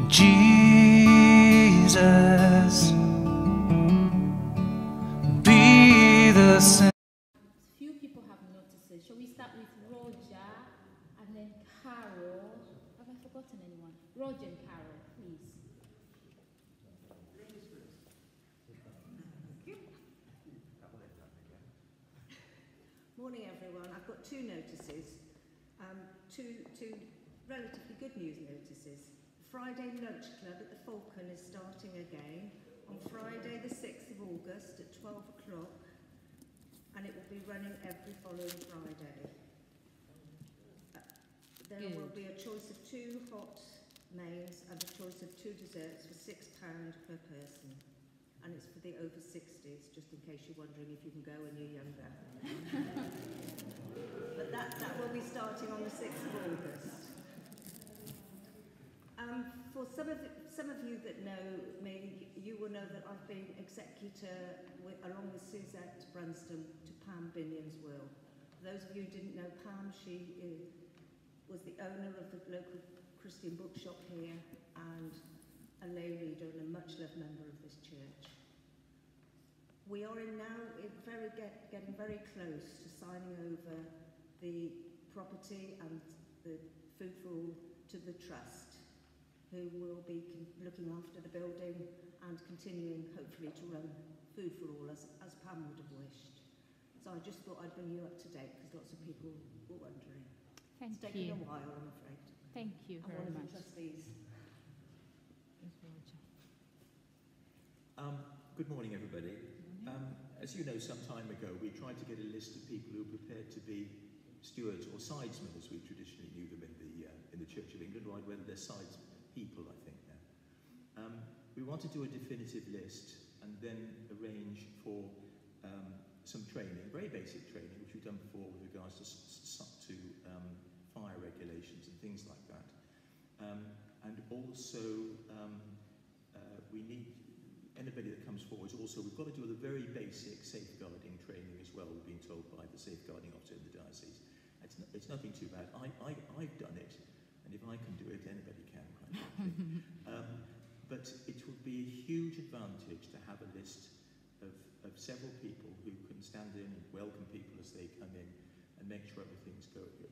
Jesus, be the center. Few people have noticed it. Shall we start with Roger and then Carol? Have I forgotten anyone? Roger and Carol, please. Morning, everyone. I've got two notices, two relatively good news notices. Friday Lunch Club at the Falcon is starting again on Friday the 6th of August at 12 o'clock, and it will be running every following Friday. There will be a choice of 2 hot mains and a choice of 2 desserts for £6 per person. And it's for the over 60s, just in case you're wondering if you can go when you're younger. But that will be starting on the 6th of August. For some of you that know me, you will know that I've been executor along with Suzette Brunston to Pam Binion's will. For those of you who didn't know Pam, she was the owner of the local Christian bookshop here and a lay reader and a much-loved member of this church. We are getting very close to signing over the property and the food for all to the trust, who will be looking after the building and continuing, hopefully, to run food for all as Pam would have wished. So I just thought I'd bring you up to date because lots of people were wondering. Thank it's taken a while, I'm afraid. Thank you very much. Trustees. Good morning, everybody. As you know, some time ago, we tried to get a list of people who were prepared to be stewards or sidesmen, as we traditionally knew them in the Church of England, or whether they're sides people, I think now. We want to do a definitive list and then arrange for some training, very basic training, which we've done before with regards to fire regulations and things like that. And also, we need anybody that comes forward. Also, we've got to do the very basic safeguarding training as well. We've been told by the safeguarding officer in the diocese. It's nothing too bad. I've done it, and if I can do it, anybody can, quite frankly. But it would be a huge advantage to have a list of several people who can stand in and welcome people as they come in and make sure everything's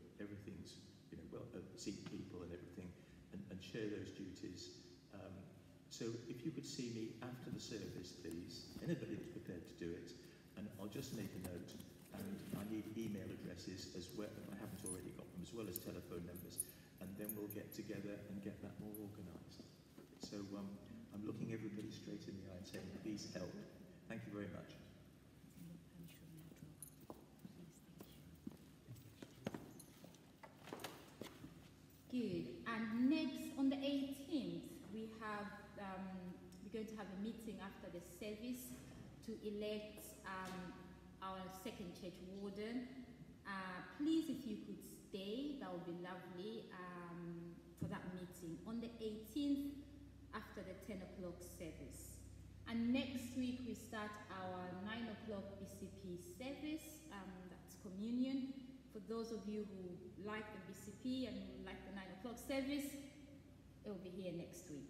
seat people and everything, and share those duties. So if you could see me after the service, please, anybody that's prepared to do it, and I'll just make a note, and I need email addresses as well, if I haven't already got them, as well as telephone numbers, and then we'll get together and get that more organised. So I'm looking everybody straight in the eye and saying, please help. Thank you very much. Good. And next, on the 18th, we're going to have a meeting after the service to elect our second church warden. Please, if you could stay, that would be lovely for that meeting on the 18th after the 10 o'clock service. And next week we start our 9 o'clock BCP service, that's communion. For those of you who like the BCP and who like the 9 o'clock service, it will be here next week.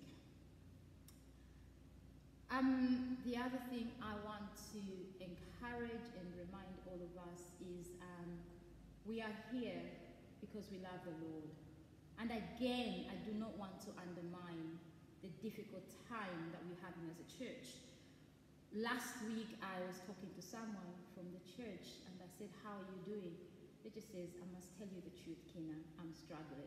The other thing I want to encourage and remind all of us is we are here because we love the Lord. And again, I do not want to undermine the difficult time that we're having as a church. Last week, I was talking to someone from the church and I said, how are you doing? They just says, I must tell you the truth, Kina, I'm struggling.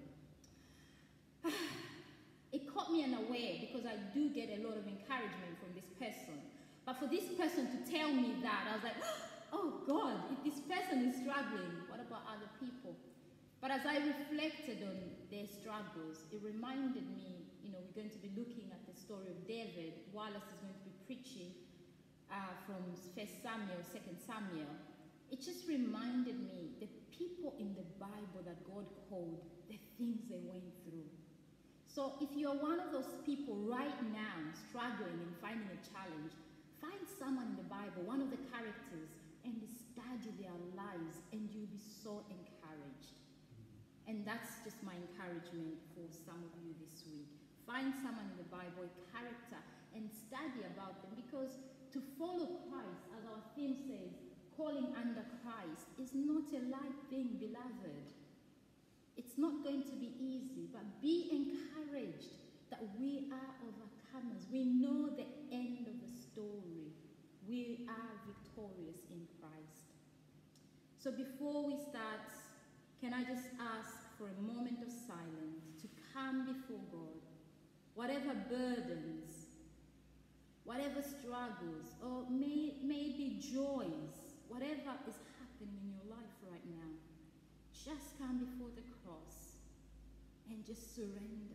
It caught me unaware because I do get a lot of encouragement from this person. But for this person to tell me that, I was like, oh God, if this person is struggling, what about other people? But as I reflected on their struggles, it reminded me, we're going to be looking at the story of David. Wallace is going to be preaching from 1 Samuel, 2 Samuel. It just reminded me the people in the Bible that God called, the things they went through. So if you're one of those people right now struggling and finding a challenge, find someone in the Bible, one of the characters, and study their lives, and you'll be so encouraged. And that's just my encouragement for some of you this week. find someone in the Bible, a character, and study about them, because to follow Christ, as our theme says, calling under Christ, is not a light thing, beloved. It's not going to be easy, but be encouraged that we are overcomers. We know the end of the story. We are victorious in Christ. So before we start, can I just ask for a moment of silence to come before God? Whatever burdens, whatever struggles, or maybe joys, whatever is happening in your life right now, just come before the cross and just surrender.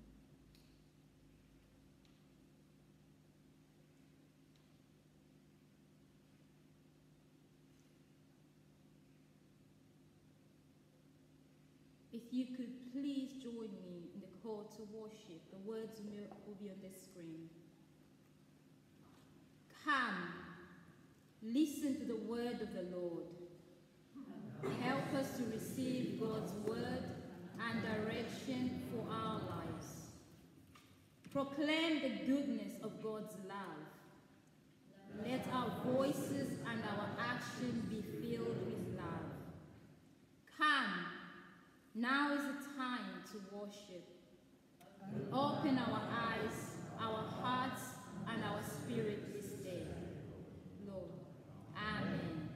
If you could please join me in the call to worship, the words will be on the screen. Come, listen to the word of the Lord. Help us to receive God's word and direction for our lives. Proclaim the goodness of God's love. Let our voices and our actions be filled with love. Come, now is the time to worship. Open our eyes, our hearts, and our spirit this day, Lord. Amen.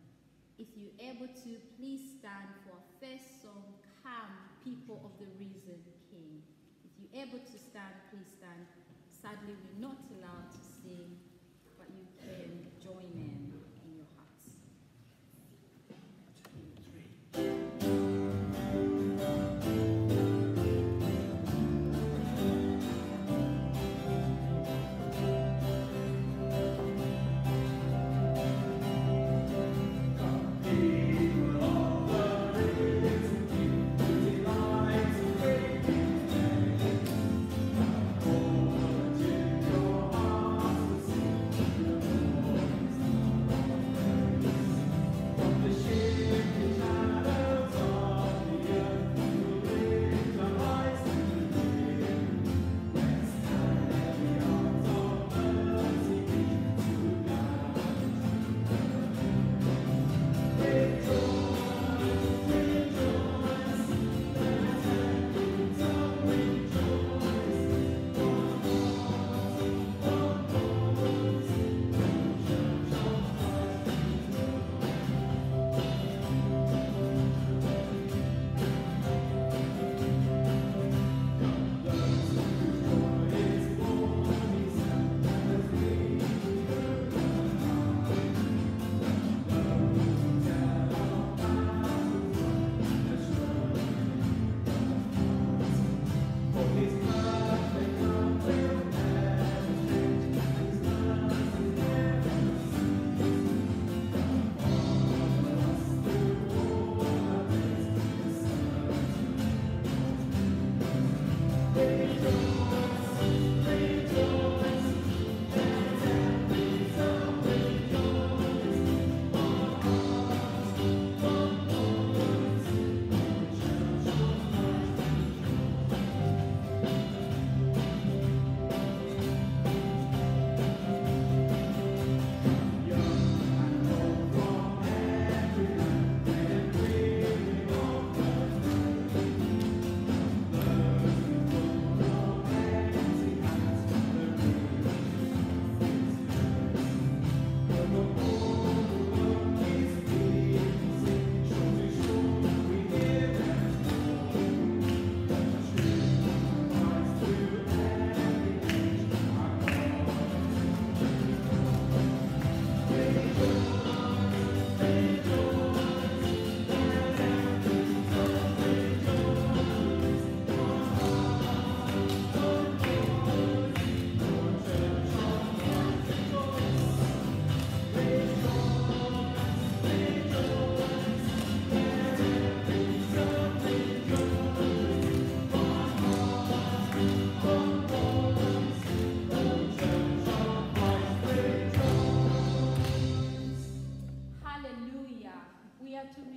If you're able to, please stand for our first song, Come, People of the Risen King. If you're able to stand, please stand. Sadly, we're not allowed to sing, but you can join in your hearts.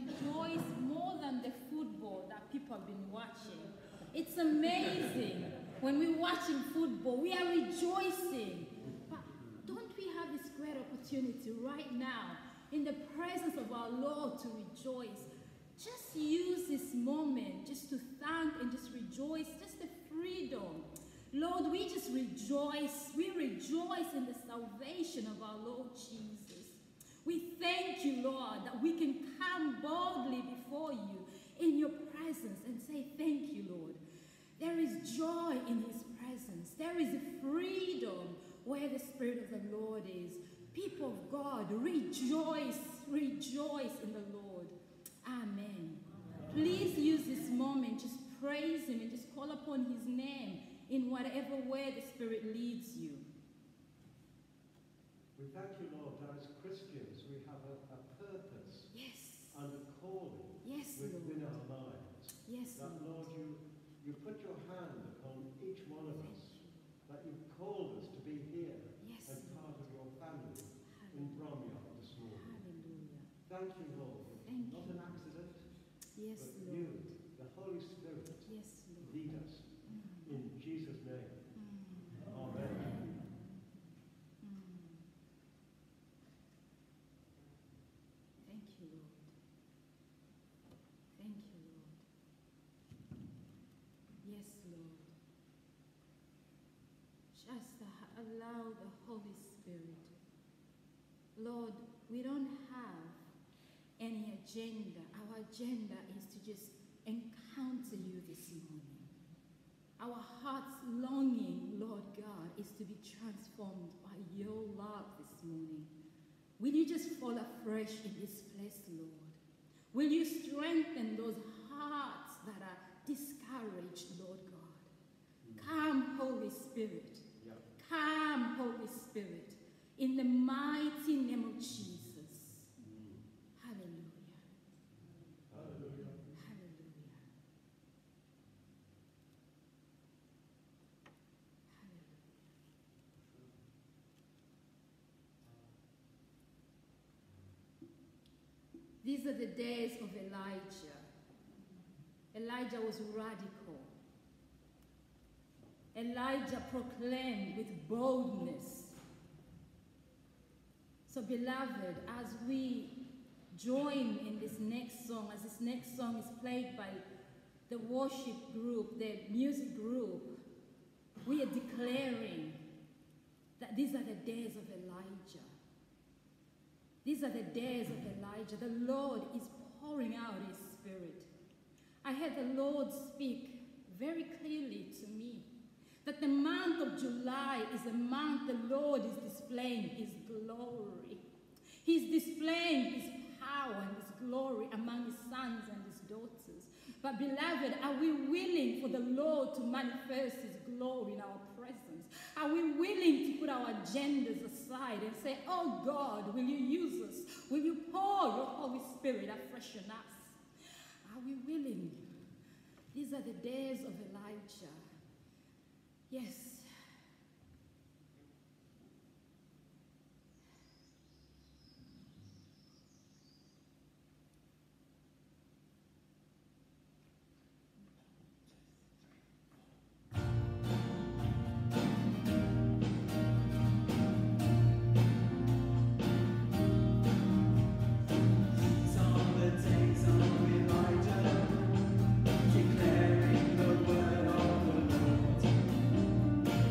It's amazing When we're watching football, we are rejoicing. But don't we have this great opportunity right now, in the presence of our Lord, to rejoice? Just use this moment just to thank and just rejoice, just the freedom. Lord, we just rejoice. We rejoice in the salvation of our Lord Jesus. We thank you, Lord, that we can come boldly before you in your presence and say, thank you, Lord. There is joy in his presence. There is freedom where the Spirit of the Lord is. People of God, rejoice, rejoice in the Lord. Amen. Please use this moment, just praise him and just call upon his name in whatever way the Spirit leads you. We thank you, Lord, that as Christians we have a purpose and a calling within our lives. Yes, that, Lord, you put your hand upon each one of us, that you've called us to be here and part of your family in Bromyard this morning. Hallelujah. Thank you, Lord. Thank Not you. an accident, Yes, but Lord. you, the Holy Spirit, Yes, Lord. lead us. In Jesus' name. Amen. Thank you, Lord. Thank you, Lord. Yes, Lord. Just allow the Holy Spirit. Lord, we don't have any agenda. Our agenda is to just encounter you this morning. Our heart's longing, Lord God, is to be transformed by your love this morning. Will you just fall afresh in this place, Lord? Will you strengthen those hearts that are discouraged, Lord God? Come, Holy Spirit. Come, Holy Spirit. In the mighty name of Jesus. Hallelujah. Hallelujah. Hallelujah. Hallelujah. These are the days of Elijah. Elijah was radical. Elijah proclaimed with boldness. So, beloved, as we join in this next song, as this next song is played by the worship group, the music group, we are declaring that these are the days of Elijah. These are the days of Elijah. The Lord is pouring out his Spirit. I heard the Lord speak very clearly to me that the month of July is a month the Lord is displaying his glory. He's displaying his power and his glory among his sons and his daughters. But beloved, are we willing for the Lord to manifest his glory in our presence? Are we willing to put our agendas aside and say, oh God, will you use us? Will you pour your Holy Spirit afresh on us? Are we willing? These are the days of Elijah. Yes. Declaring the word of the Lord.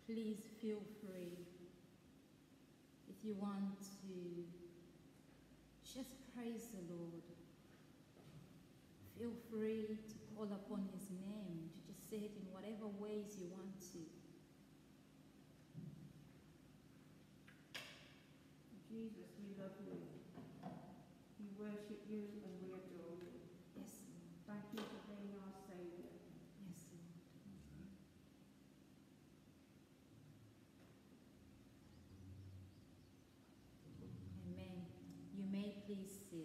please feel free. If you want to just praise the Lord, feel free to call upon his name, to just say it in whatever ways you want to. Jesus, we love you. We worship you and we adore you. Yes, Lord. Thank you for being our Saviour. Yes, Lord. Amen. You may please sit.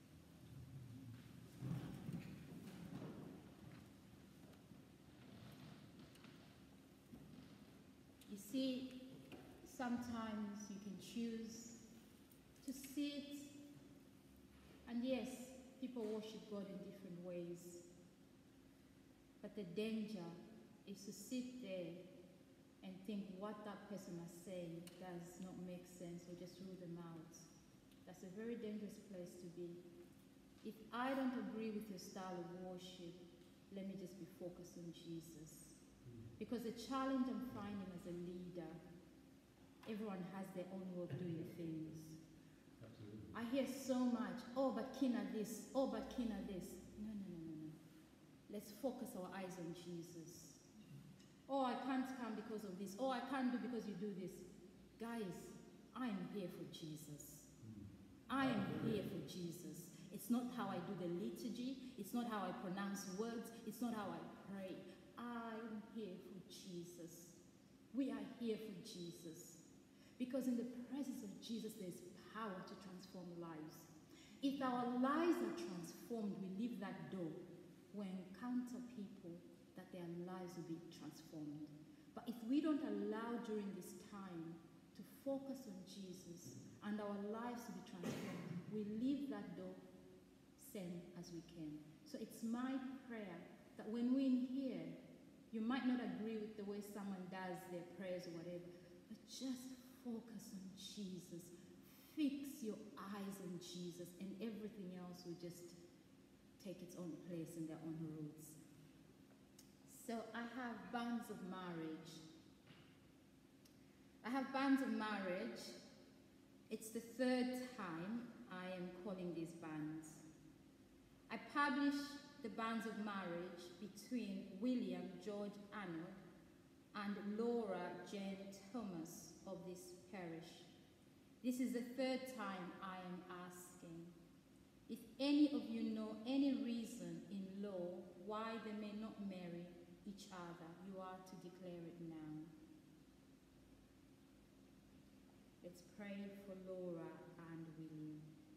You see, sometimes you can choose to sit, and yes, people worship God in different ways. But the danger is to sit there and think what that person is saying does not make sense, or just rule them out. That's a very dangerous place to be. If I don't agree with your style of worship, let me just be focused on Jesus. Because the challenge I'm finding as a leader, everyone has their own way of doing things. Absolutely. I hear so much, oh, but Kina this, oh, but Kina this. No. Let's focus our eyes on Jesus. Oh, I can't come because of this. Oh, I can't do because you do this. Guys, I am here for Jesus. I am here for Jesus. It's not how I do the liturgy. It's not how I pronounce words. It's not how I pray. I'm here for Jesus. We are here for Jesus. Because in the presence of Jesus, there's power to transform lives. If our lives are transformed, we leave that door. We encounter people that their lives will be transformed. But if we don't allow during this time to focus on Jesus and our lives to be transformed, we leave that door same as we came. So it's my prayer that when we're in here, you might not agree with the way someone does their prayers or whatever, but just focus on Jesus. Fix your eyes on Jesus, and everything else will just take its own place in their own routes. So I have bands of marriage. It's the third time I am calling these bands. I published the bands of marriage between William George Arnold and Laura Jane Thomas of this parish. This is the third time I am asking. If any of you know any reason in law why they may not marry each other, you are to declare it now. Let's pray for Laura and William.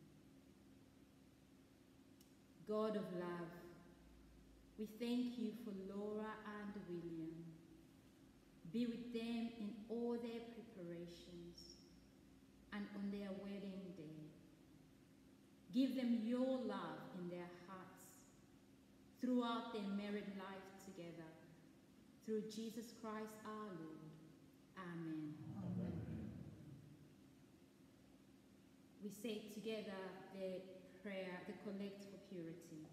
God of love, we thank you for Laura and William. Be with them in all their preparations and on their wedding day. Give them your love in their hearts throughout their married life together. Through Jesus Christ our Lord. Amen. Amen. We say together the prayer, the collect for purity.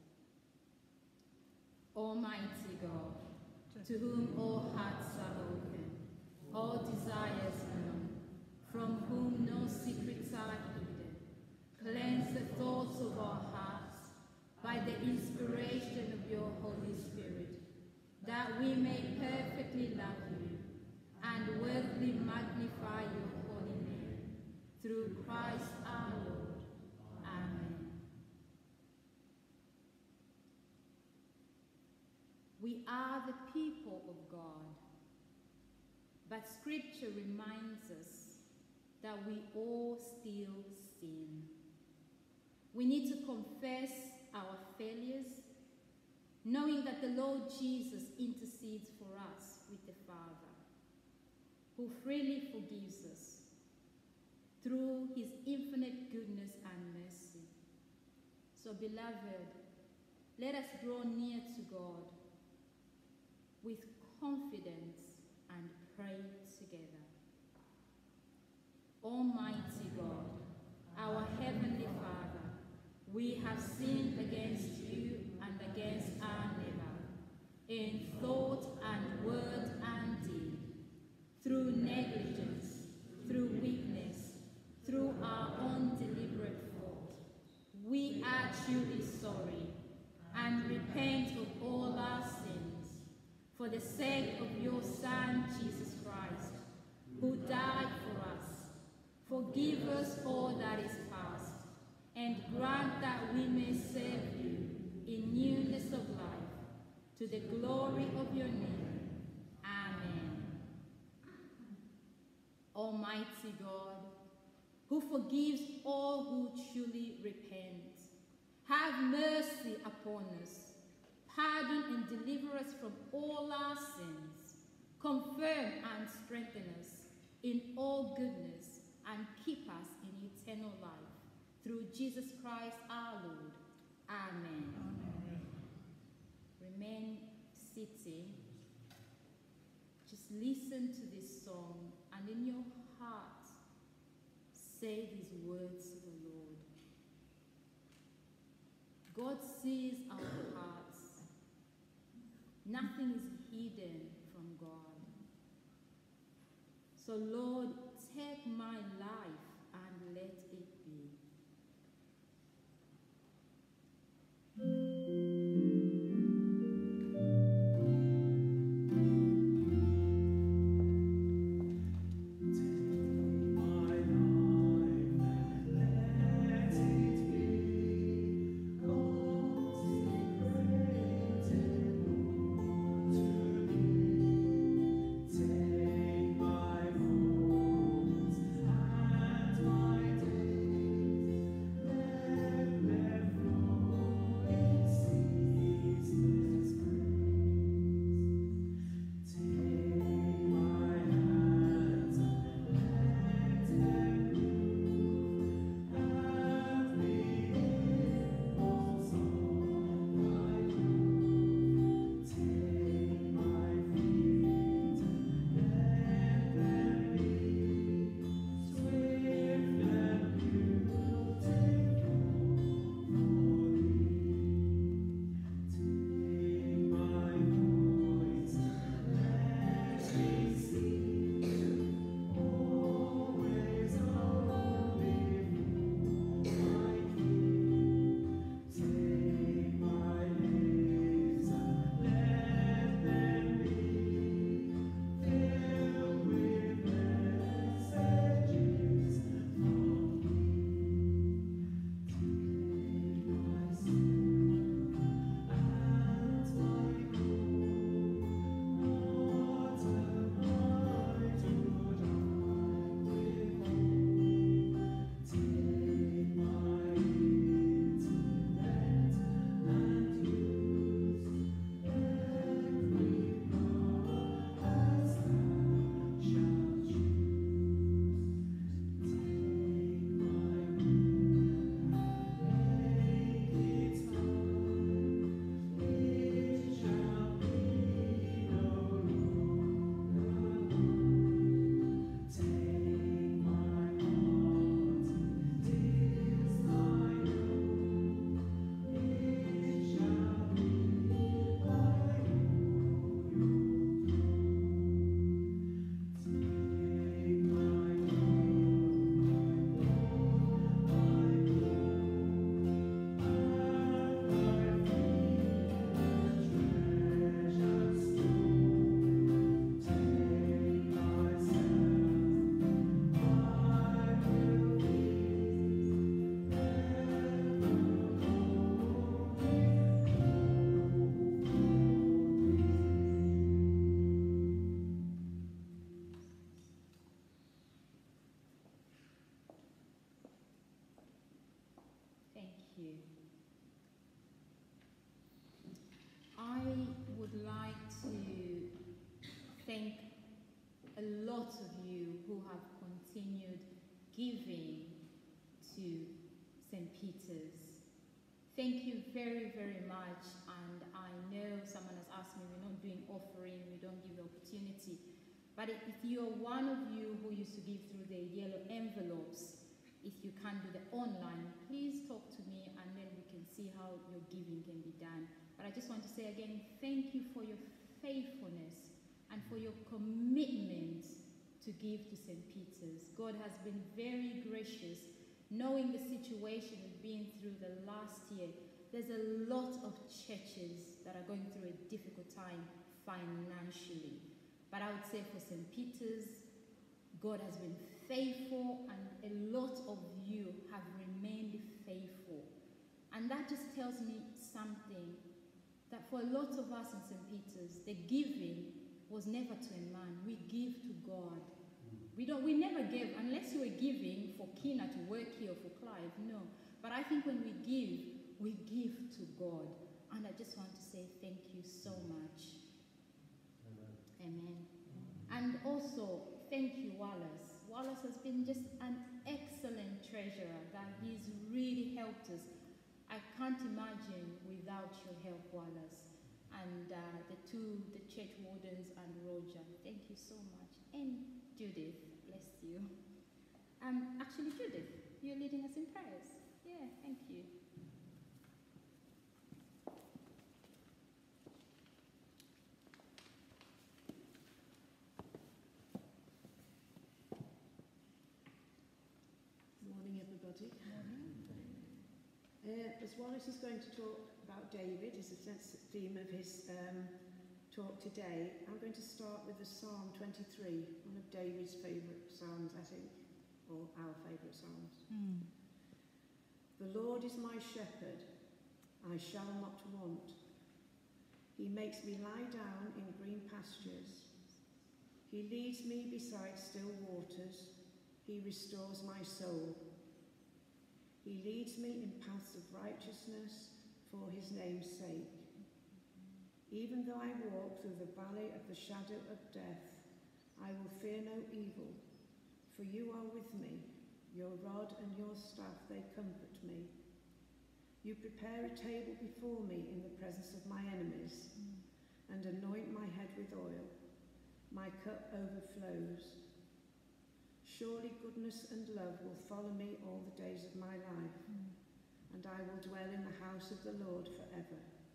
Almighty God, to whom all hearts are open, all desires known, from whom no secrets are hidden, cleanse the thoughts of our hearts by the inspiration of your Holy Spirit, that we may perfectly love you and worthily magnify your holy name, through Christ our Lord. Amen. We are the people of God, but Scripture reminds us that we all still sin. We need to confess our failures, knowing that the Lord Jesus intercedes for us with the Father, who freely forgives us through his infinite goodness and mercy. So, beloved, let us draw near to God with confidence and pray together. Almighty God, our Heavenly Father, we have sinned against you and against our neighbor, in thought and word and deed, through negligence, through weakness, through our own deliberate fault. We are truly sorry and repent of all our sins for the sake of your Son, Jesus Christ, who died for us. Forgive us all that is past, and grant that we may serve you in newness of life, to the glory of your name. Amen. Almighty God, who forgives all who truly repent, have mercy upon us, pardon and deliver us from all our sins, confirm and strengthen us in all goodness, and keep us in eternal life. Through Jesus Christ our Lord. Amen. Amen. Remain sitting. Just listen to this song, and in your heart, say these words to the Lord. God sees our hearts. Nothing is hidden from God. So Lord, take my life and let it be. you. I would like to thank a lot of you who have continued giving to St. Peter's. Thank you very, very much. And I know someone has asked me, we're not doing offering, we don't give the opportunity. But if you're one of you who used to give through the yellow envelopes, if you can't do the online, please talk to me and then we can see how your giving can be done. But I just want to say again, thank you for your faithfulness and for your commitment to give to St. Peter's. God has been very gracious, knowing the situation we've been through the last year. There's a lot of churches that are going through a difficult time financially. But I would say for St. Peter's, God has been faithful, and a lot of you have remained faithful. And that just tells me something, that for a lot of us in St. Peter's, the giving was never to a man. We give to God. We never give, unless you were giving for Kina to work here, or for Clive, no. But I think when we give to God. And I just want to say thank you so much. Amen. And also, thank you, Wallace. Wallace has been just an excellent treasurer, that he's really helped us. I can't imagine without your help, Wallace. And the church wardens and Roger, thank you so much. And Judith, bless you. Actually, Judith, you're leading us in prayers. Yeah, thank you. Morning, everybody. As Wallace is going to talk about David, is the theme of his talk today, I'm going to start with the Psalm 23, one of David's favourite psalms, I think, or our favourite psalms. The Lord is my shepherd, I shall not want. He makes me lie down in green pastures. He leads me beside still waters. He restores my soul. He leads me in paths of righteousness for his name's sake. Even though I walk through the valley of the shadow of death, I will fear no evil, for you are with me. Your rod and your staff, they comfort me. You prepare a table before me in the presence of my enemies, and anoint my head with oil. My cup overflows. Surely goodness and love will follow me all the days of my life, and I will dwell in the house of the Lord forever.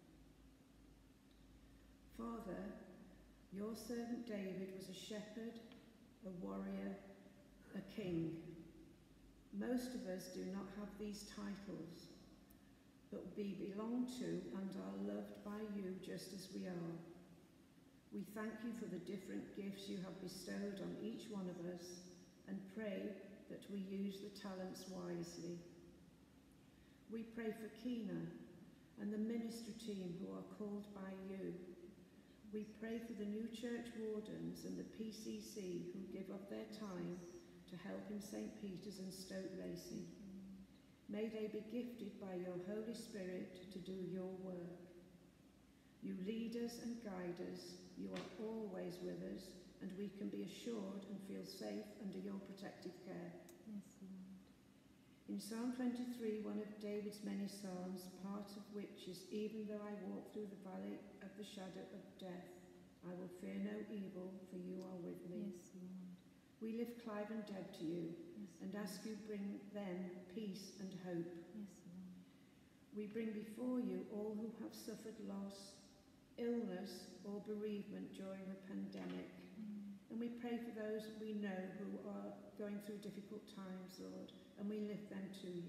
Father, your servant David was a shepherd, a warrior, a king. Most of us do not have these titles, but we belong to and are loved by you just as we are. We thank you for the different gifts you have bestowed on each one of us, and pray that we use the talents wisely. We pray for Kina and the ministry team who are called by you. We pray for the new church wardens and the PCC who give up their time to help in St. Peter's and Stoke Lacey. May they be gifted by your Holy Spirit to do your work. You lead us and guide us. You are always with us, and we can be assured and feel safe under your protective care. Yes, Lord. In Psalm 23, one of David's many psalms, part of which is, even though I walk through the valley of the shadow of death, I will fear no evil, for you are with me. Yes, Lord. We lift Clive and Deb to you, and ask you bring them peace and hope. Yes, Lord. We bring before you all who have suffered loss, illness or bereavement during the pandemic. And we pray for those we know who are going through difficult times, Lord, and we lift them to you.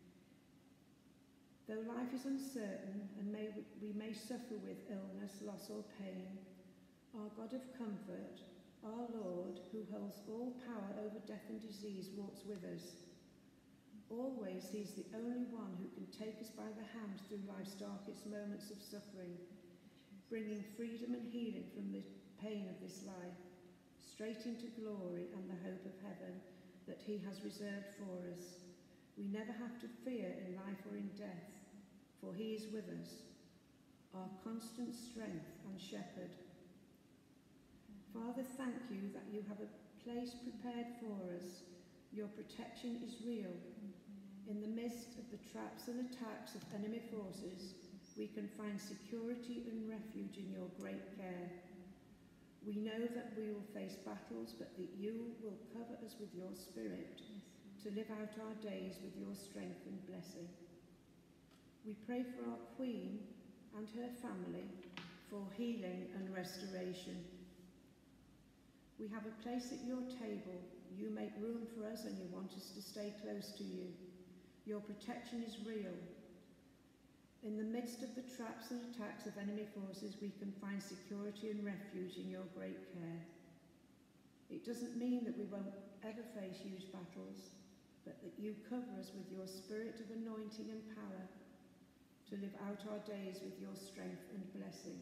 Though life is uncertain and we may suffer with illness, loss or pain, our God of comfort, our Lord, who holds all power over death and disease, walks with us. Always he's the only one who can take us by the hand through life's darkest moments of suffering, bringing freedom and healing from the pain of this life, straight into glory and the hope of heaven that he has reserved for us. We never have to fear in life or in death, for he is with us, our constant strength and shepherd. Father, thank you that you have a place prepared for us. Your protection is real. In the midst of the traps and attacks of enemy forces, we can find security and refuge in your great care. We know that we will face battles, but that you will cover us with your spirit to live out our days with your strength and blessing. We pray for our Queen and her family for healing and restoration. We have a place at your table. You make room for us and you want us to stay close to you. Your protection is real. In the midst of the traps and attacks of enemy forces, we can find security and refuge in your great care. It doesn't mean that we won't ever face huge battles, but that you cover us with your spirit of anointing and power to live out our days with your strength and blessing.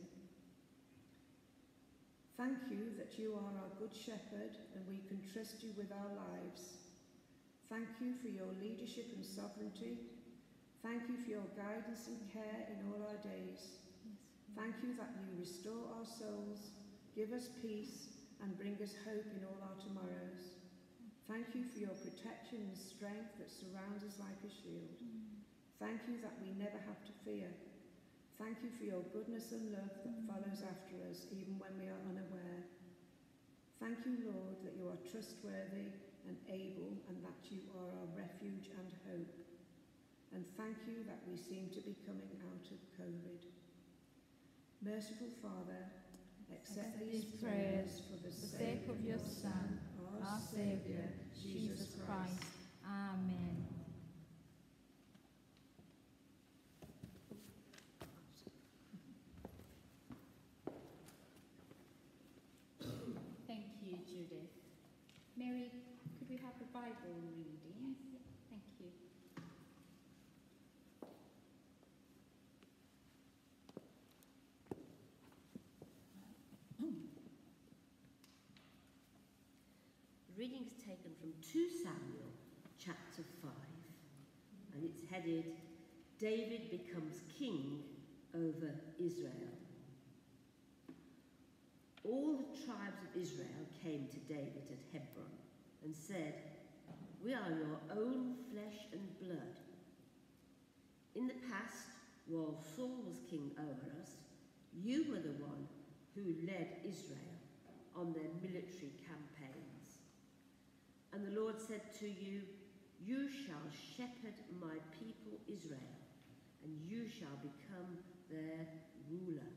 Thank you that you are our good shepherd and we can trust you with our lives. Thank you for your leadership and sovereignty. Thank you for your guidance and care in all our days. Thank you that you restore our souls, give us peace, and bring us hope in all our tomorrows. Thank you for your protection and strength that surrounds us like a shield. Thank you that we never have to fear. Thank you for your goodness and love that follows after us even when we are unaware. Thank you, Lord, that you are trustworthy and able and that you are our refuge and hope. And thank you that we seem to be coming out of COVID. Merciful Father, accept these prayers for the sake of your Son, our Saviour, Jesus Christ. Amen. Thank you, Judith. Mary, could we have the Bible reading? Thank you. The reading is taken from 2 Samuel chapter 5, and it's headed, David becomes king over Israel. All the tribes of Israel came to David at Hebron and said, "We are your own flesh and blood. In the past, while Saul was king over us, you were the one who led Israel on their military campaigns. And the Lord said to you, you shall shepherd my people Israel, and you shall become their ruler."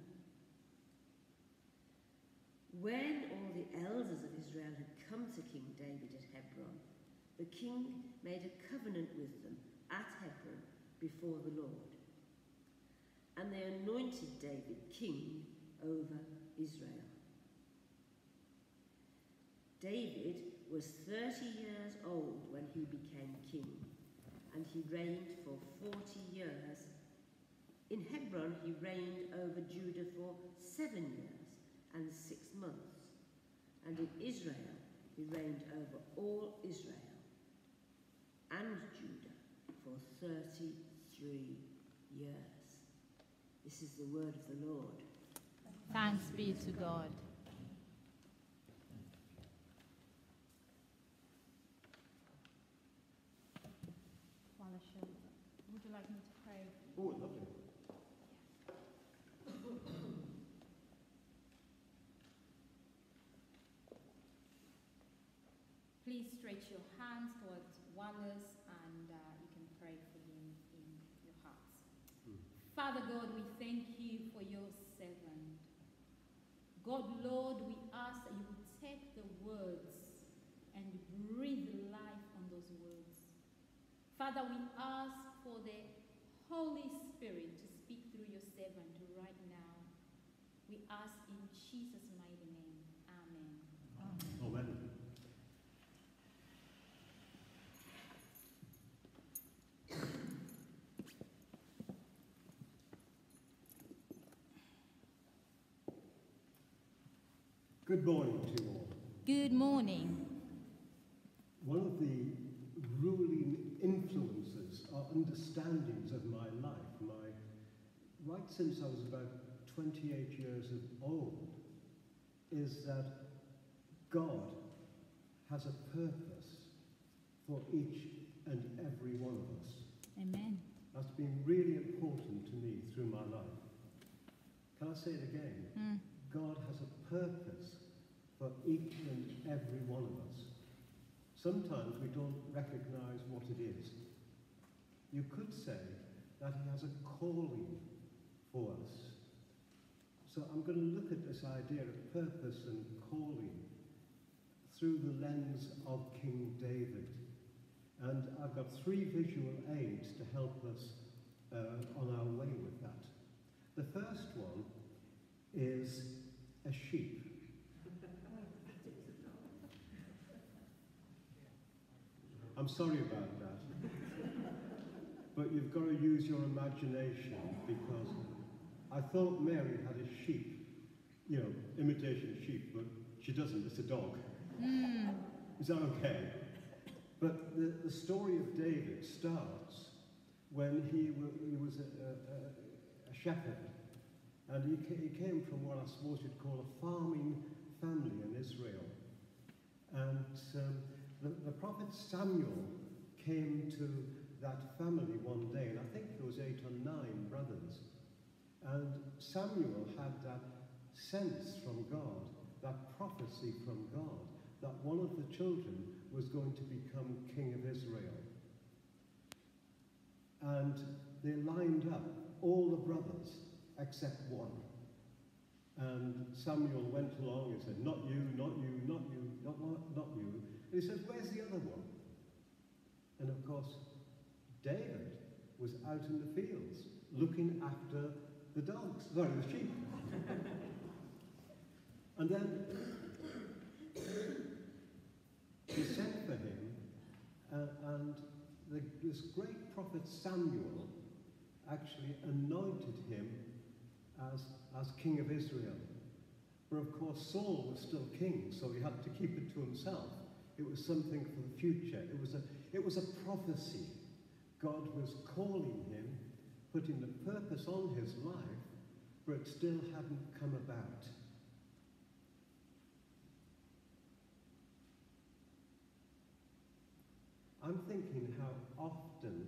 When all the elders of Israel had come to King David at Hebron, the king made a covenant with them at Hebron before the Lord. And they anointed David king over Israel. David was 30 years old when he became king, and he reigned for 40 years. In Hebron he reigned over Judah for 7 years and 6 months, and in Israel he reigned over all Israel and Judah for 33 years. This is the word of the Lord. Thanks be to God. Would you like me to pray? Oh, lovely. Please stretch your hands towards Wallace and you can pray for him in your hearts. Father God, we thank you for your servant. God, Lord, we ask that you would take the words and breathe life on those words. Father, we ask for the Holy Spirit to speak through your servant right now. We ask in Jesus' mighty name. Amen. Amen. Good morning to you all. Good morning. One of the ruling influences or understandings of my life, right since I was about 28 years old, is that God has a purpose for each and every one of us. Amen. That's been really important to me through my life. Can I say it again? God has a purpose for each and every one of us. Sometimes we don't recognize what it is. You could say that he has a calling for us. So I'm going to look at this idea of purpose and calling through the lens of King David. And I've got 3 visual aids to help us on our way with that. The first one is a sheep. I'm sorry about that. But you've got to use your imagination, because I thought Mary had a sheep, you know, imitation sheep, but she doesn't, it's a dog. Is that okay? But the story of David starts when he was a shepherd, and he came from what I suppose you'd call a farming family in Israel. And the prophet Samuel came to that family one day, and I think there was 8 or 9 brothers. And Samuel had that sense from God, that prophecy from God, that one of the children was going to become king of Israel. And they lined up, all the brothers, except one. And Samuel went along and said, not you, not you, not you, not you. And he says, where's the other one? And of course, David was out in the fields, looking after the dogs, sorry, the sheep. And then he sent for him, and this great prophet Samuel actually anointed him as king of Israel. But of course Saul was still king, so he had to keep it to himself. It was something for the future. It was a prophecy. God was calling him, putting the purpose on his life, but it still hadn't come about. I'm thinking how often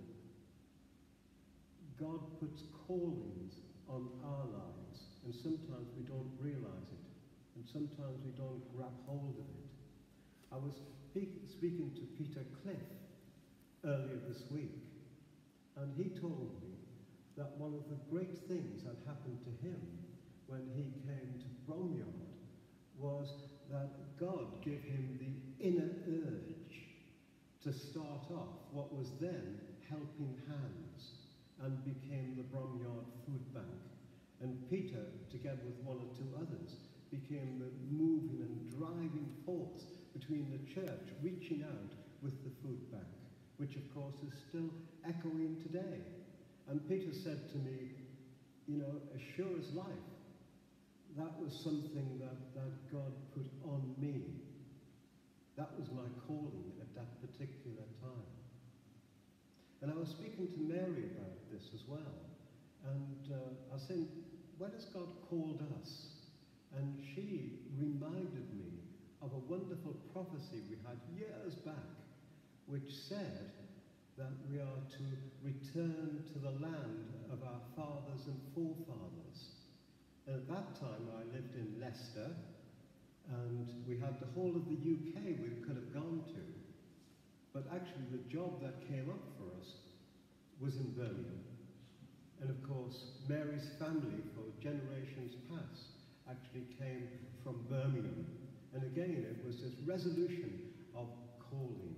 God puts callings on our lives, and sometimes we don't realize it, and sometimes we don't grab hold of it. I was speaking to Peter Cliff earlier this week, and he told me that one of the great things that happened to him when he came to Bromyard was that God gave him the inner urge to start off what was then Helping Hands, and became the Bromyard Food Bank. And Peter, together with 1 or 2 others, became the moving and driving force between the church reaching out with the food bank, which of course is still echoing today. And Peter said to me, you know, as sure as life, that was something that God put on me. That was my calling at that particular time. And I was speaking to Mary about this as well. And I was saying, when has God called us? And she reminded me of a wonderful prophecy we had years back, which said that we are to return to the land of our fathers and forefathers. And at that time I lived in Leicester, and we had the whole of the UK we could have gone to. But actually the job that came up for us was in Birmingham. And of course, Mary's family for generations past actually came from Birmingham. And again, it was this resolution of calling.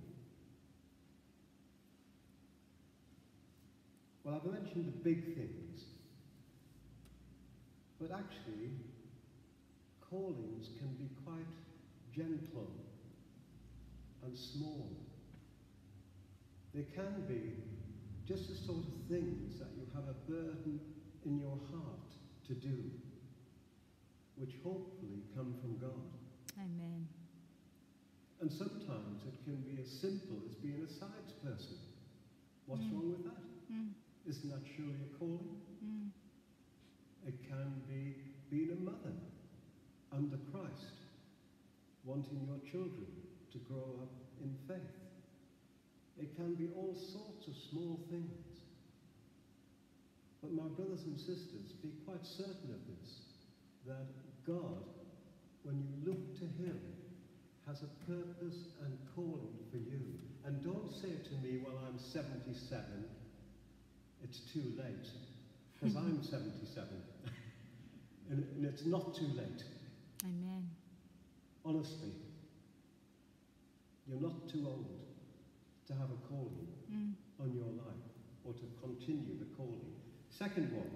Well, I've mentioned the big things, but actually, callings can be quite gentle and small. They can be just the sort of things that you have a burden in your heart to do, which hopefully come from God. Amen. And sometimes it can be as simple as being a sides person. What's wrong with that? Isn't that surely a calling? It can be being a mother under Christ, wanting your children to grow up in faith. It can be all sorts of small things. But my brothers and sisters, be quite certain of this, that God, when you look to him, has a purpose and calling for you. And don't say to me, well, I'm 77, it's too late, because I'm 77. and it's not too late. Amen. Honestly. You're not too old to have a calling on your life or to continue the calling. Second one,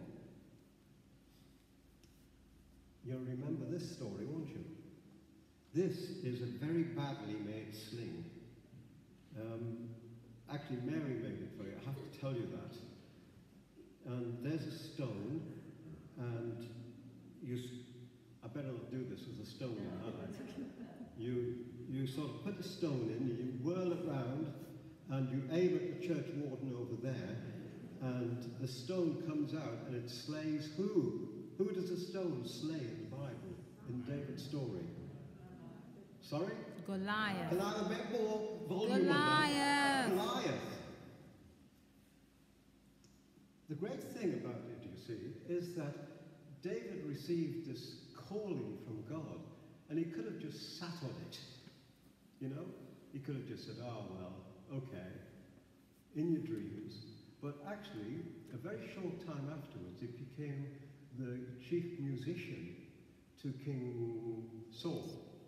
you'll remember this story, won't you? This is a very badly made sling. Actually, Mary made it for you, I have to tell you that. And there's a stone, and I better not do this with a stone in hand. You sort of put a stone in, you whirl it round, and you aim at the church warden over there, and the stone comes out and it slays who? Who does a stone slay in the Bible, in David's story? Sorry? Goliath. Can I have a bit more volume? Goliath. Goliath. The great thing about it, you see, is that David received this calling from God, and he could have just sat on it. You know? He could have just said, oh, well, okay, in your dreams. But actually, a very short time afterwards, he became the chief musician to King Saul.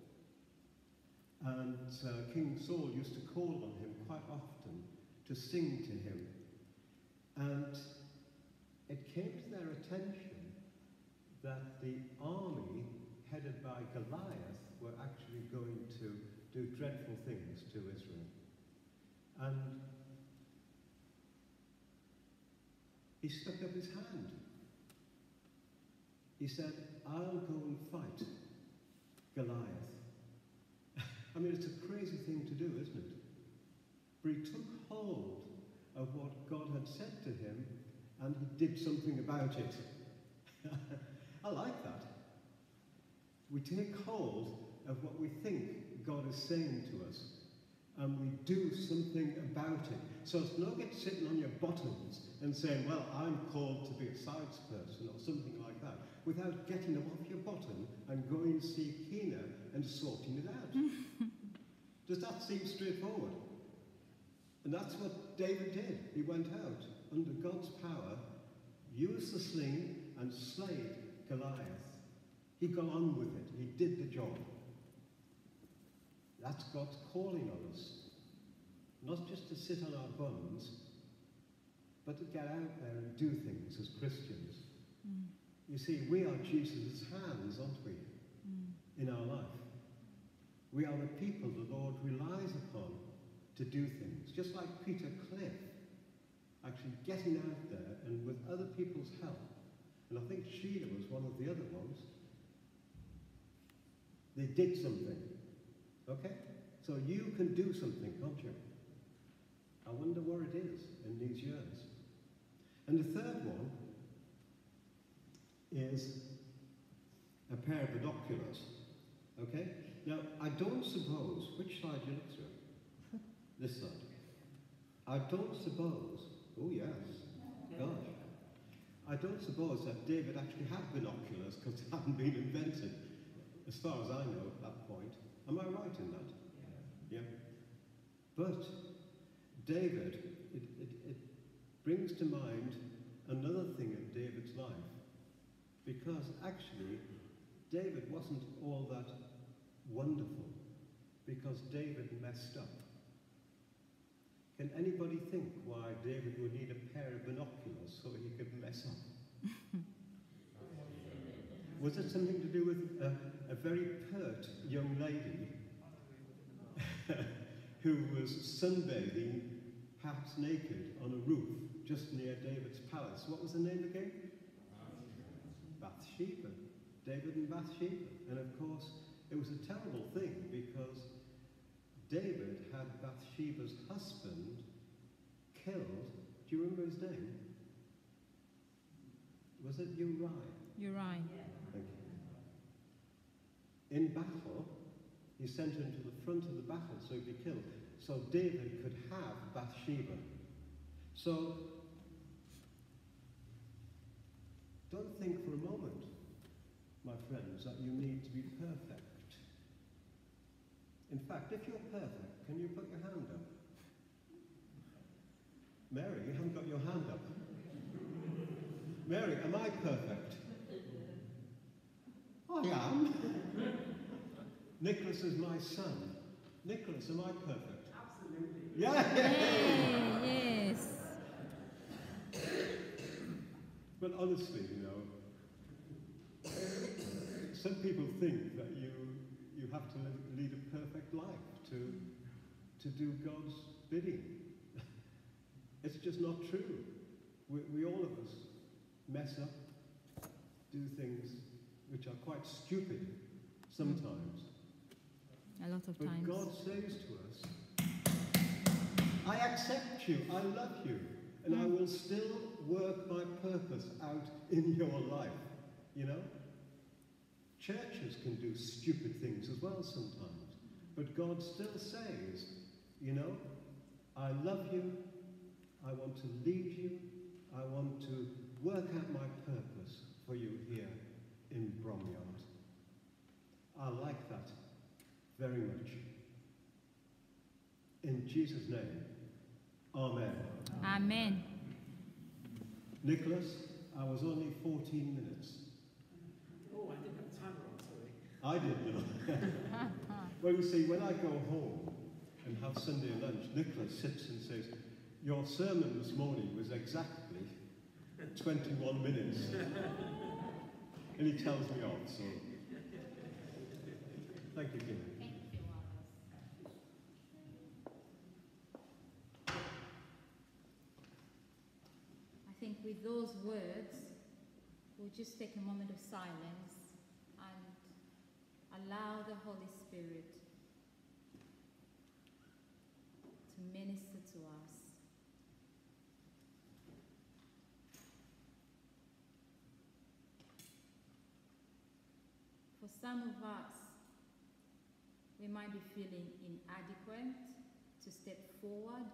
And King Saul used to call on him quite often to sing to him. And it came to their attention that the army headed by Goliath were actually going to do dreadful things to Israel. And he stuck up his hand. He said, I'll go and fight Goliath. I mean, it's a crazy thing to do, isn't it? But he took hold of what God had said to him, and he did something about it. I like that. We take hold of what we think God is saying to us, and we do something about it. So it's not get sitting on your bottoms and saying, well, I'm called to be a science person or something like that, without getting them off your bottom and going to see Kina and sorting it out. Does that seem straightforward? And that's what David did. He went out under God's power, used the sling, and slayed Goliath. He got on with it. He did the job. That's God's calling on us. Not just to sit on our buns, but to get out there and do things as Christians. You see, we are Jesus' hands, aren't we, in our life? We are the people the Lord relies upon to do things. Just like Peter Cliff, actually getting out there and with other people's help. And I think Sheila was one of the other ones. They did something. Okay? So you can do something, can't you? I wonder where it is in these years. And the third one is a pair of binoculars. Okay? Now, I don't suppose, which side do you look through? This side. I don't suppose, oh yes, gosh. I don't suppose that David actually had binoculars because they hadn't been invented, as far as I know at that point. Am I right in that? Yeah. But David, it brings to mind another thing in David's life, because actually David wasn't all that wonderful, because David messed up. Can anybody think why David would need a pair of binoculars so he could mess up? Was it something to do with a very pert young lady who was sunbathing, perhaps naked, on a roof just near David's palace? What was the name again? Bathsheba. David and Bathsheba. And of course, it was a terrible thing because David had Bathsheba's husband killed. Do you remember his name? Was it Uriah? Uriah. Thank you. In battle, he sent him to the front of the battle so he'd be killed. So David could have Bathsheba. So don't think for a moment, my friends, that you need to be perfect. In fact, if you're perfect, can you put your hand up? Mary, you haven't got your hand up. Mary, am I perfect? I am. Nicholas is my son. Nicholas, am I perfect? Absolutely. Yeah! Yes. But honestly, you know, some people think that you have to lead a perfect life to do God's bidding. It's just not true. We all of us mess up, do things which are quite stupid sometimes. A lot of But times. God says to us, I accept you, I love you, and I will still work my purpose out in your life. You know? Churches can do stupid things as well sometimes. But God still says, you know, I love you, I want to lead you, I want to work out my purpose for you here in Bromyard. I like that very much. In Jesus' name, Amen. Amen. Nicholas, I was only 14 minutes. Oh, I didn't have a timer on, sorry. I did, know. Well, you see, when I go home and have Sunday lunch, Nicholas sits and says, your sermon this morning was exactly 21 minutes. And he tells me off, so. Thank you, Kim. Thank you, I think with those words, we'll just take a moment of silence and allow the Holy Spirit to minister to us. For some of us, we might be feeling inadequate to step forward.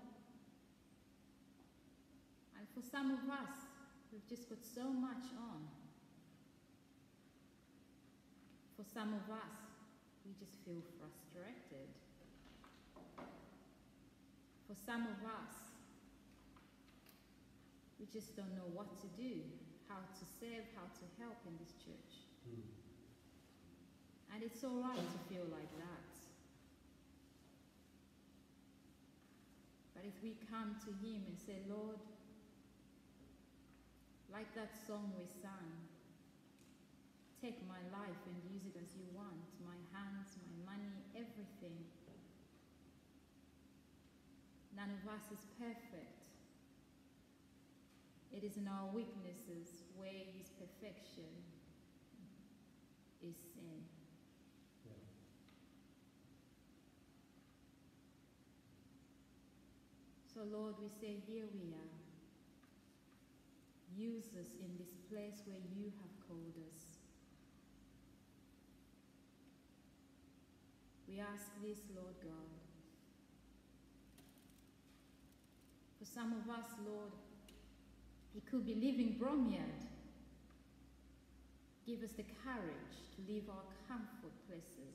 And for some of us, we've just got so much on. For some of us, we just feel frustrated. For some of us, we just don't know what to do, how to serve, how to help in this church. And it's all right to feel like that. But if we come to Him and say, Lord, like that song we sang, take my life and use it as you want, my hands, my money, everything. None of us is perfect. It is in our weaknesses where His perfection is seen. So Lord, we say, here we are. Use us in this place where you have called us. We ask this, Lord God. For some of us, Lord, it could be leaving Bromyard. Give us the courage to leave our comfort places.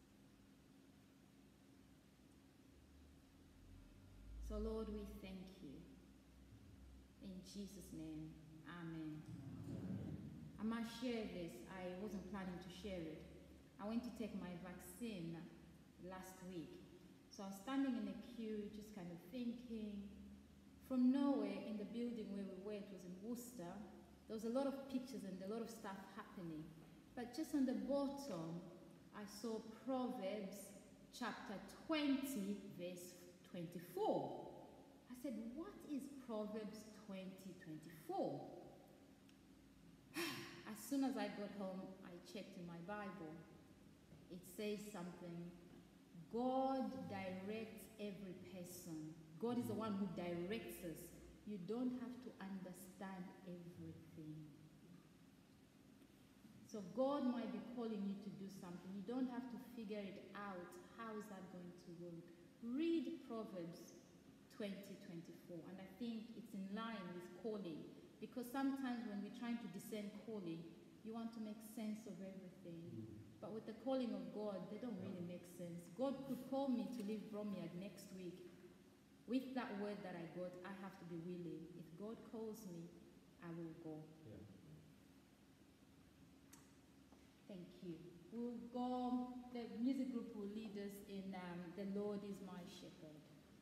So, Lord, we thank you. In Jesus' name, amen. I must share this. I wasn't planning to share it. I went to take my vaccine last week. So I was standing in a queue, just kind of thinking. From nowhere, in the building where we were, it was in Worcester, there was a lot of pictures and a lot of stuff happening. But just on the bottom, I saw Proverbs chapter 20, verse 24. I said, what is Proverbs 20:24? As soon as I got home, I checked in my Bible. It says something. God directs every person. God is the one who directs us. You don't have to understand everything. So God might be calling you to do something. You don't have to figure it out. How is that going to work? Read Proverbs 20:24, and I think it's in line with calling, because sometimes when we're trying to discern calling, you want to make sense of everything. But with the calling of God, they don't really make sense. God could call me to leave Bromyard next week. With that word that I got, I have to be willing. If God calls me, I will go. Thank you. We'll go, the music group will lead us in The Lord is My Shepherd.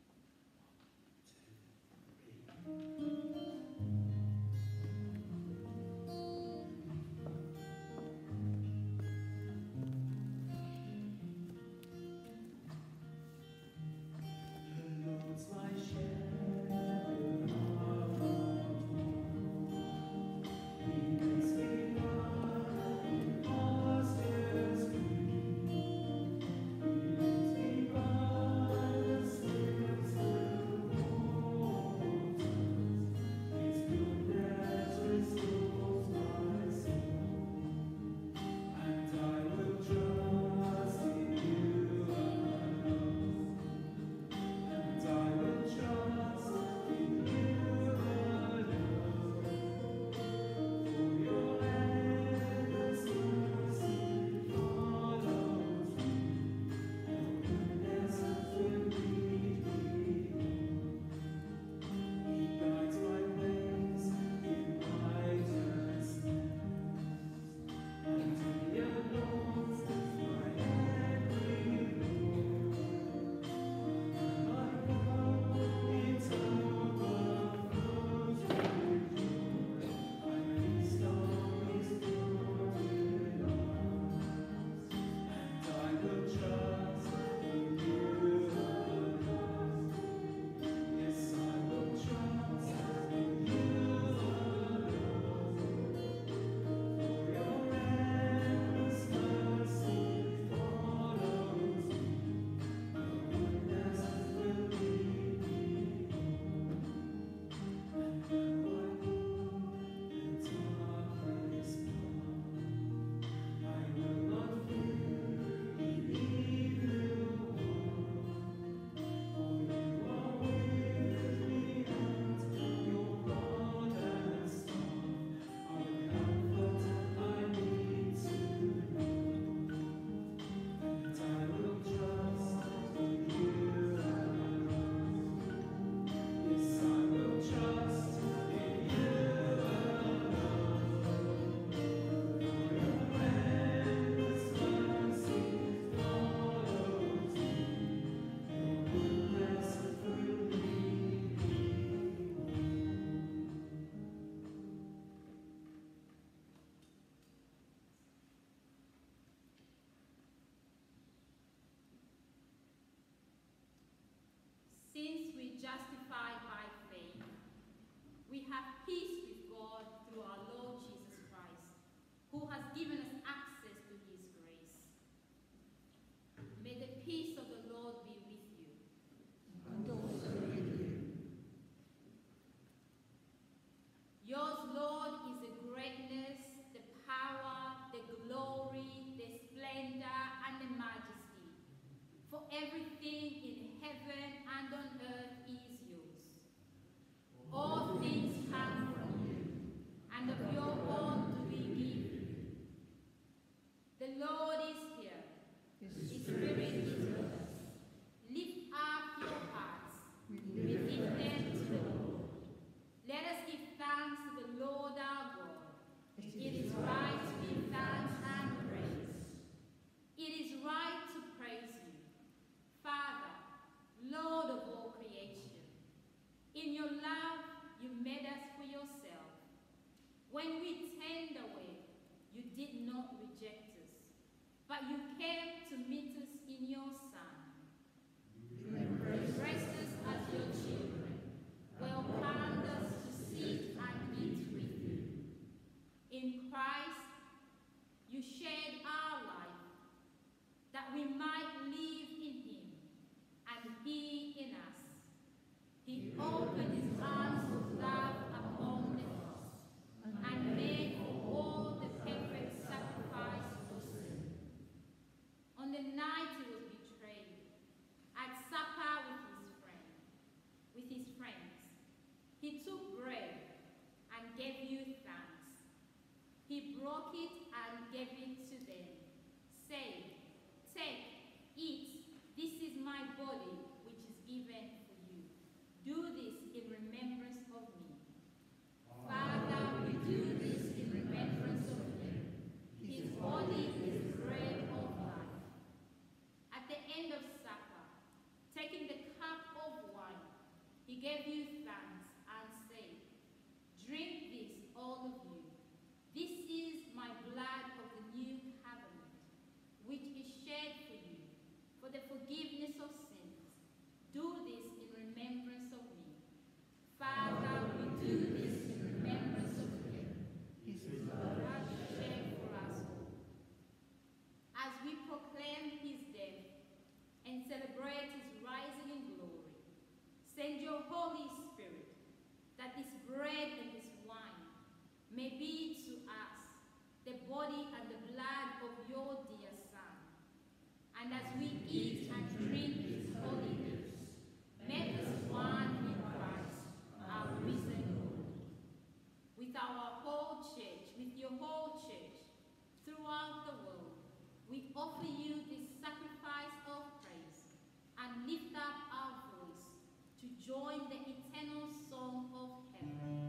Since we justified by faith, we have peace with God through our Lord Jesus Christ, who has given us access to his grace. May the peace of the Lord be with you. And also with you. Yours, Lord, is the greatness, the power, the glory, the splendor, and the majesty. For everything in heaven and on earth is yours. All things come from you, and of your own do we give you. The Lord is here. His Spirit is with us. Lift up your hearts. We lift them to the Lord. Let us give thanks to the Lord our God. It is right to give thanks and praise. It is right to praise you, Father, Lord of all creation. In your love, you made us for yourself. When we turned away, you did not reject us, but you came to meet us in your Son. You embraced us as your children, welcomed us to sit and eat with you. In Christ, you shared our life, that we might live in him, and he in us. He opened his arms of love upon the cross, and made for all the perfect sacrifice for sin. On the night he was betrayed, at supper with his friends, he took bread and gave you thanks. He broke it and gave it to them, saying, "Take, eat, this is my body, which is given for you. Do this in remembrance of me." Father, we do this in remembrance of him. His body throughout the world, we offer you this sacrifice of praise and lift up our voice to join the eternal song of heaven.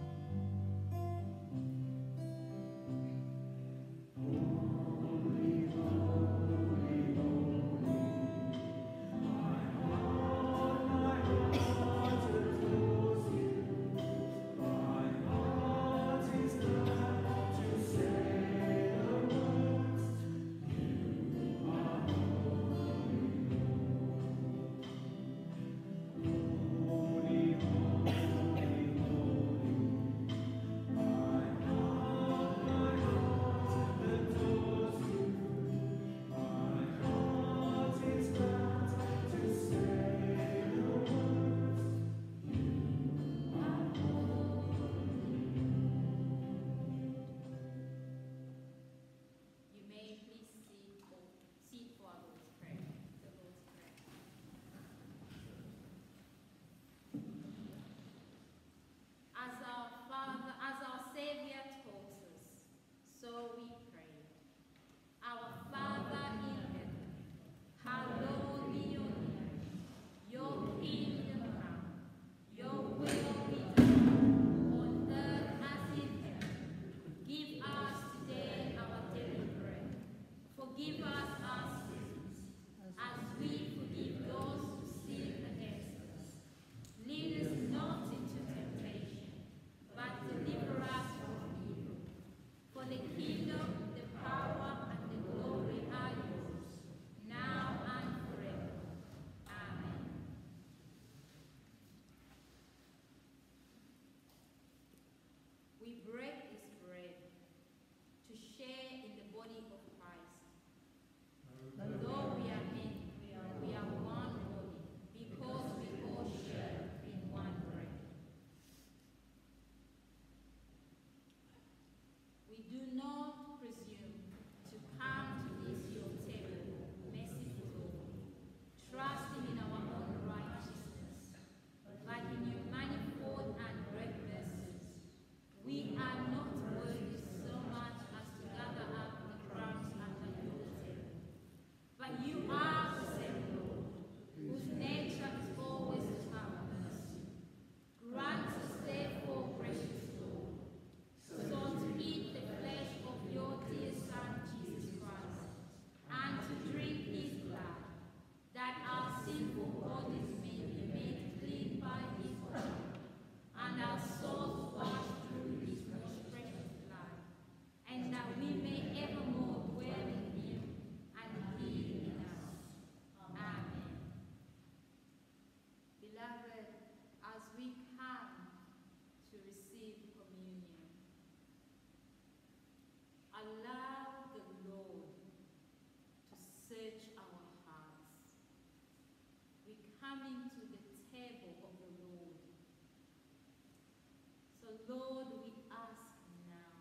Lord, we ask now,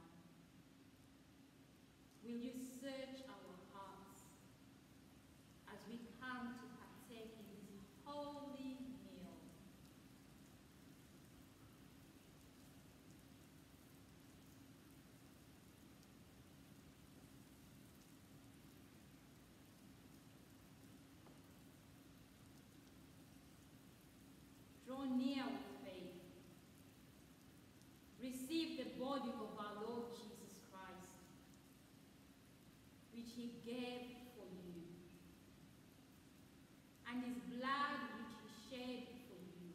will you search our hearts as we come to partake in this holy meal? Draw near with faith. Receive the body of our Lord Jesus Christ, which he gave for you, and his blood which he shed for you.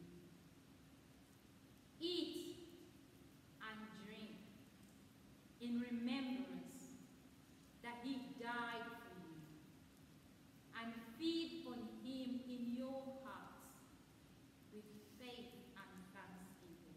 Eat and drink in remembrance that he died for you, and feed on him in your hearts with faith and thanksgiving.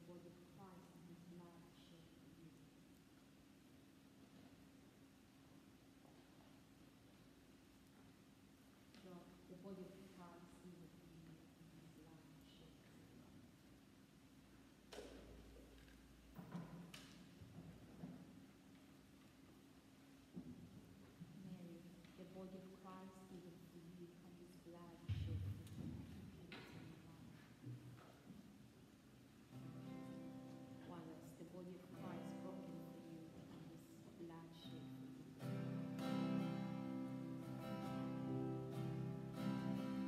body of Christ and his blood shed for you. The body of Christ given for you and his blood shed for you. Mary, the body of Christ given for you and his blood shed for you. Wallace, the body of Christ broken for you and his blood shed for you.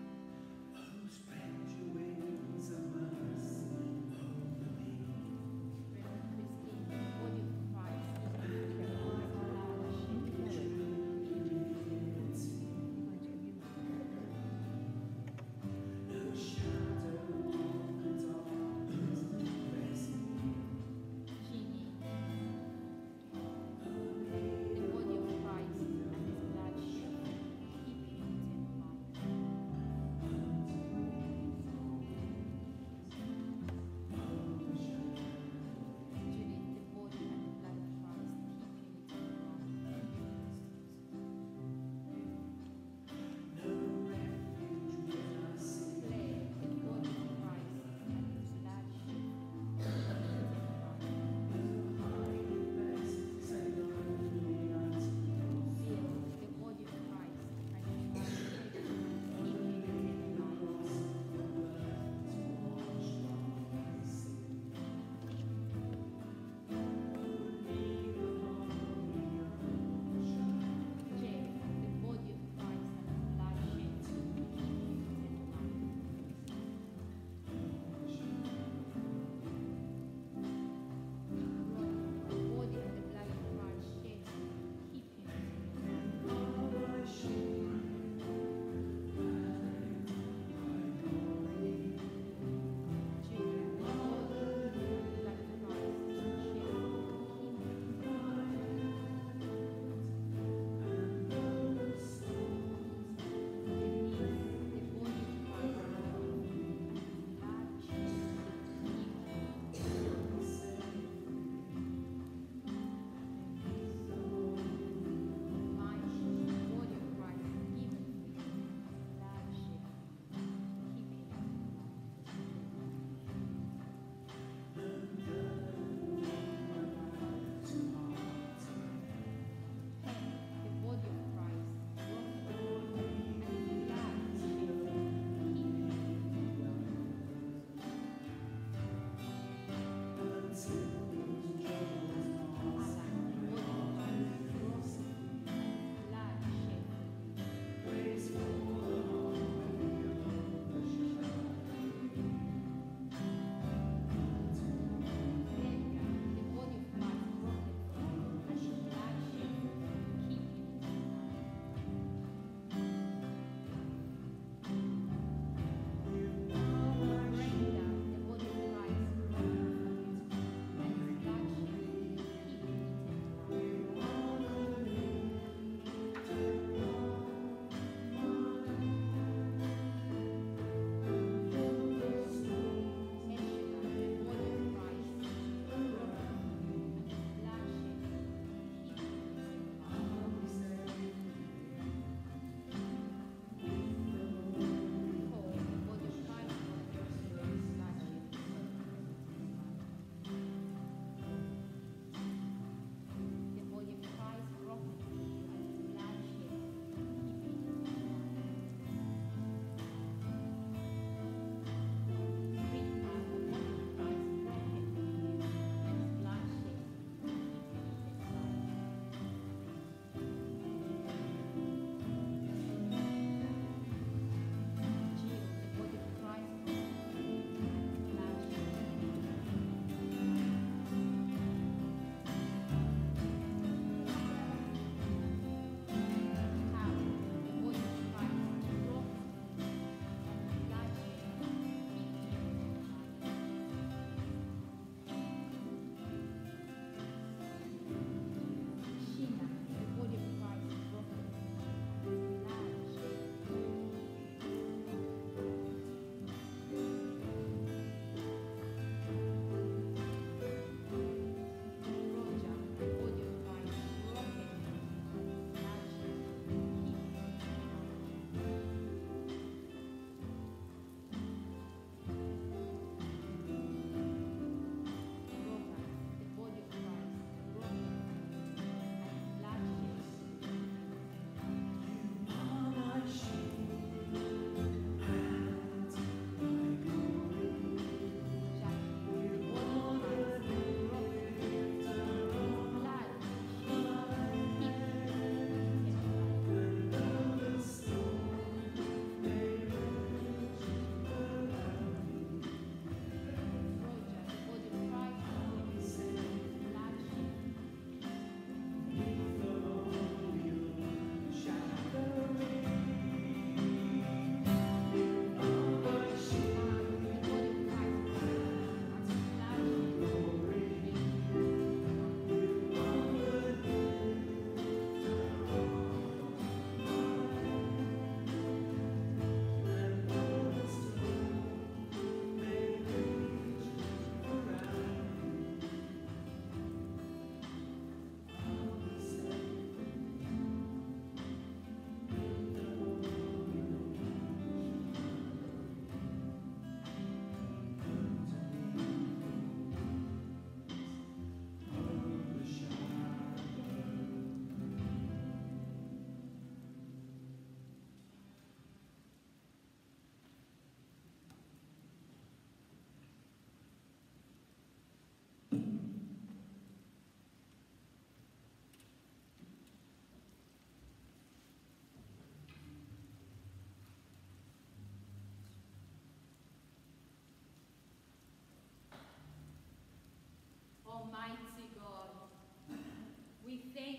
We thank